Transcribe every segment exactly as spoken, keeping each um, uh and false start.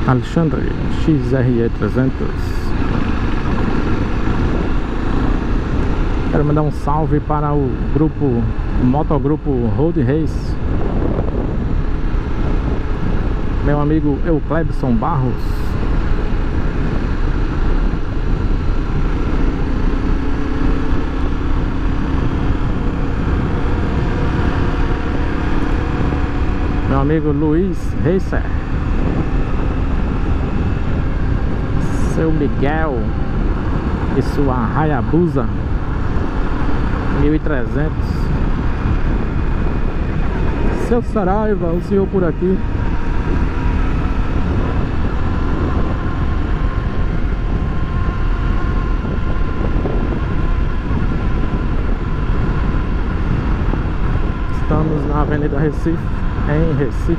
Alexandre X R E trezentos. Quero mandar um salve para o grupo Motogrupo Road Race, meu amigo Euclebson Barros. Meu amigo Luiz Racer, seu Miguel e sua Hayabusa mil e trezentos. Seu Saraiva, o senhor por aqui. Estamos na Avenida Recife, em Recife.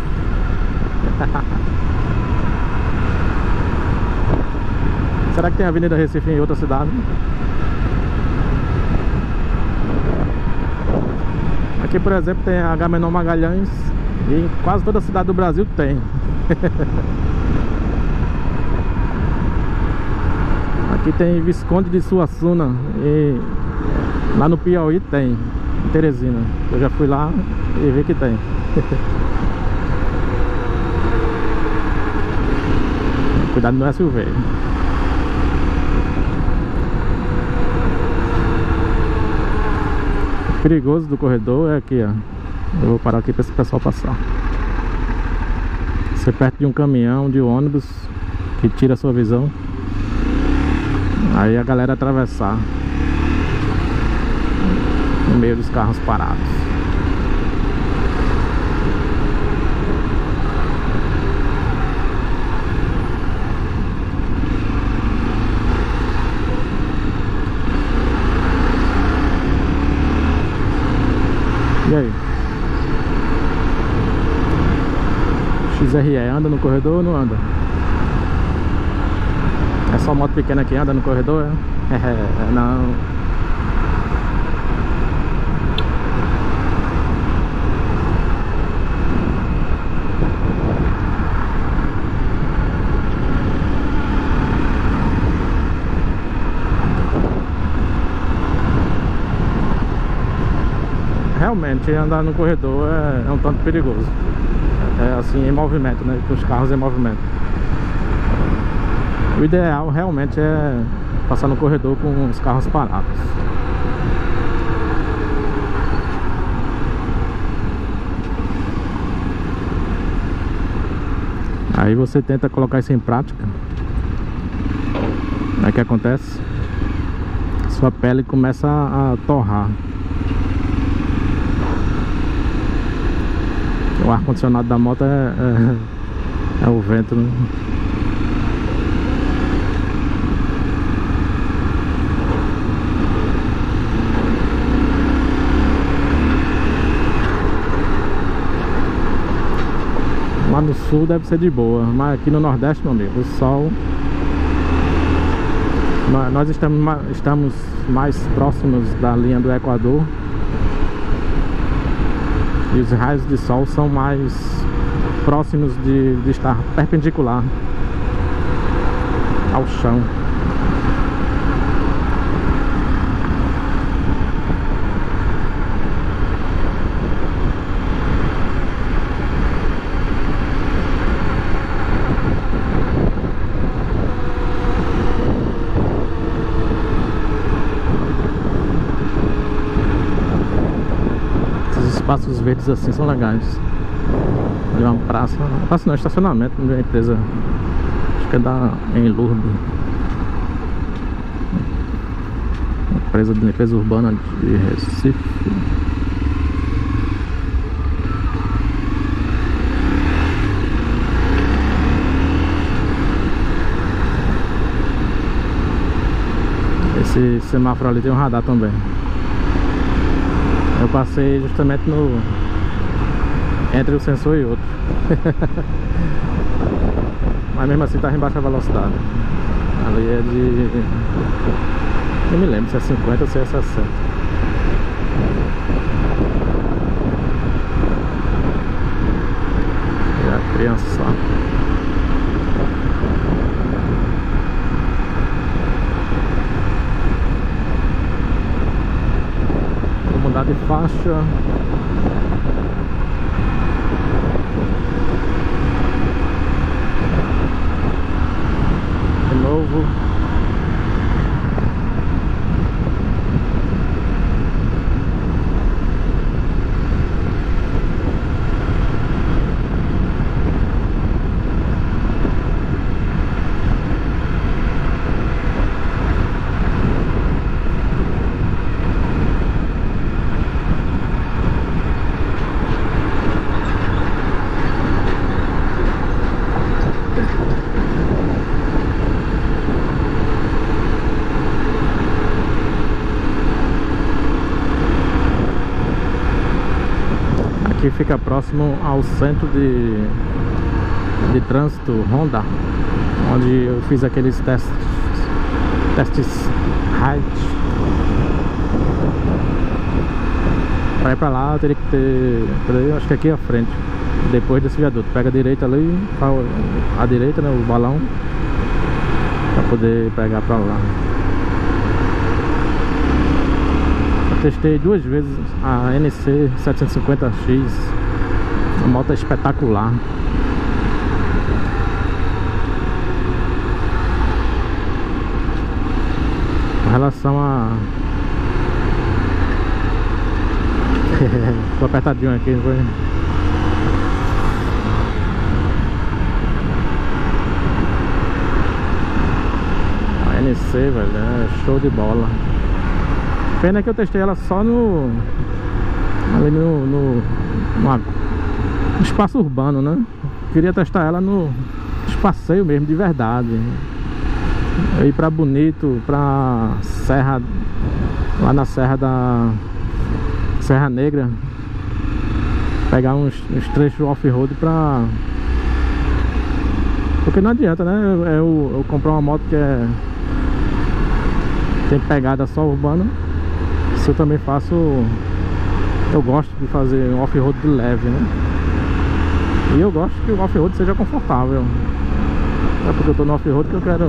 Será que tem Avenida Recife em outra cidade? Aqui, por exemplo, tem a Agamenon Magalhães e em quase toda a cidade do Brasil tem. Aqui tem Visconde de Suassuna e lá no Piauí tem, em Teresina. Eu já fui lá e vi que tem. Cuidado no S U V. O perigoso do corredor é aqui, ó. Eu vou parar aqui para esse pessoal passar. Você perto de um caminhão, de um ônibus que tira a sua visão. Aí a galera atravessar no meio dos carros parados. E aí? X R E anda no corredor ou não anda? É só moto pequena que anda no corredor? É, é não. Realmente andar no corredor é, é um tanto perigoso. É assim, em movimento, né? Com os carros em movimento. O ideal realmente é passar no corredor com os carros parados. Aí você tenta colocar isso em prática. Aí o que acontece? Sua pele começa a, a torrar. O ar-condicionado da moto é, é, é o vento, né? Lá no sul deve ser de boa, mas aqui no Nordeste, meu amigo, o sol... Nós estamos, estamos mais próximos da linha do Equador. E os raios de sol são mais próximos de, de estar perpendicular ao chão. Espaços verdes assim são legais. Ali é uma praça, praça não, estacionamento de uma empresa, acho que é da em Lourdes, empresa de limpeza urbana de Recife. Esse semáforo ali tem um radar também. Eu passei justamente no entre o sensor e outro. Mas mesmo assim tá em baixa velocidade. Ali é de... não me lembro se é cinquenta ou se é sessenta. E a criança só. faixa. De novo. Aqui fica próximo ao centro de, de trânsito Honda, onde eu fiz aqueles testes testes height. Para ir pra lá eu teria que ter, eu acho que aqui à frente, depois desse viaduto, pega a direita ali, a direita, né, o balão, para poder pegar pra lá. Testei duas vezes a N C setecentos e cinquenta X, a moto é espetacular. Com relação a... Ficou apertadinho aqui, não foi? A N C, velho, é show de bola. Pena que eu testei ela só no... ali no... no, no espaço urbano, né? Queria testar ela no passeio mesmo, de verdade. Ir pra Bonito, pra Serra... lá na Serra da... Serra Negra. Pegar uns, uns trechos off-road pra... Porque não adianta, né? Eu, eu, eu comprar uma moto que é... tem pegada só urbana. Eu também faço, eu gosto de fazer um off-road leve, né? E eu gosto que o off-road seja confortável. Não é porque eu tô no off-road que eu quero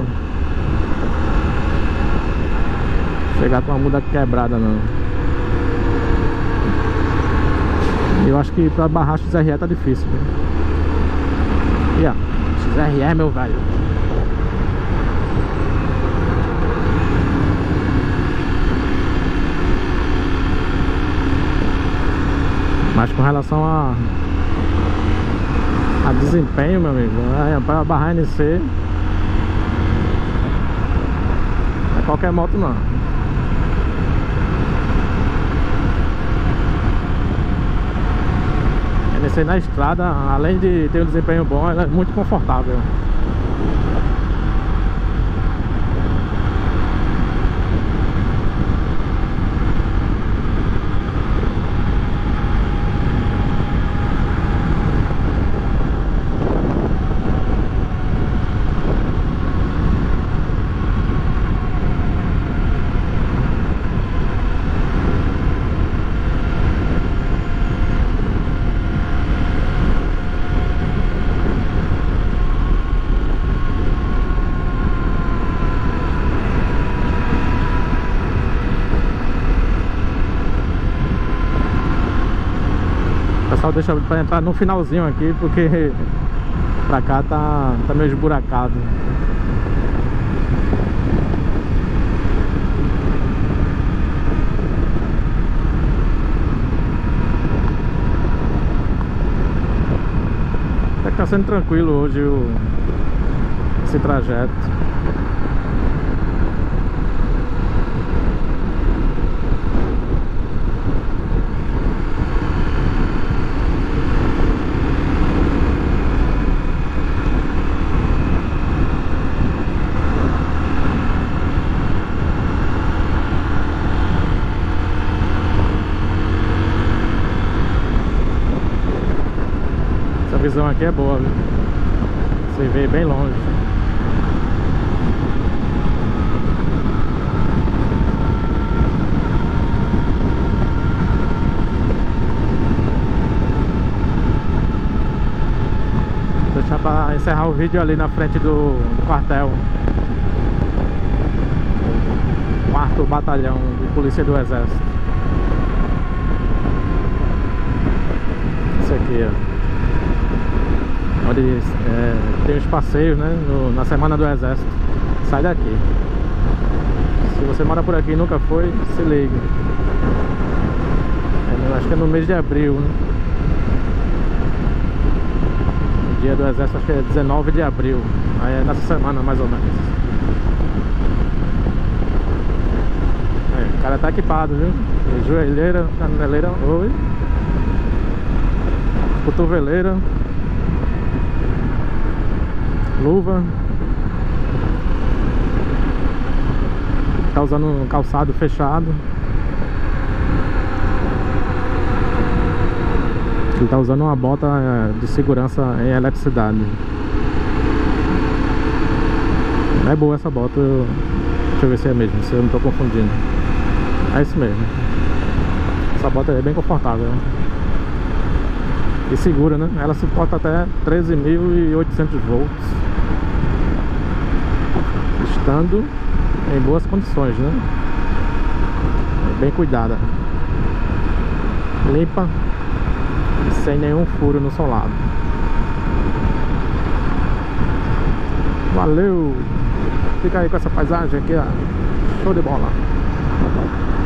chegar com a muda quebrada, não. E eu acho que pra barrar X R E tá difícil, né? E ó, X R E, meu velho. Mas com relação a, a desempenho, meu amigo, é, para barrar N C não é qualquer moto não. N C na estrada, além de ter um desempenho bom, ela é muito confortável. Deixa pra entrar no finalzinho aqui, porque pra cá tá, tá meio esburacado. Até que tá sendo tranquilo hoje o, esse trajeto. A visão aqui é boa, viu? Você vê bem longe. Vou deixar pra encerrar o vídeo ali na frente do, do quartel. Quarto Batalhão de Polícia do Exército. Isso aqui, ó. Onde é, tem os passeios, né? No, na Semana do Exército. Sai daqui. Se você mora por aqui e nunca foi, se ligue. É, acho que é no mês de abril, né? O dia do Exército acho que é dezenove de abril. Aí é nessa semana mais ou menos. Aí, o cara tá equipado, viu? Joelheira, caneleira, oi. Cotoveleira. Luva. Tá usando um calçado fechado. Ele tá usando uma bota de segurança em eletricidade. É boa essa bota. Eu... Deixa eu ver se é mesmo, se eu não tô confundindo. É isso mesmo. Essa bota é bem confortável e segura, né? Ela suporta até treze mil e oitocentos volts, estando em boas condições, né? Bem cuidada, limpa e sem nenhum furo no solado. Valeu! Fica aí com essa paisagem aqui, ó. Show de bola!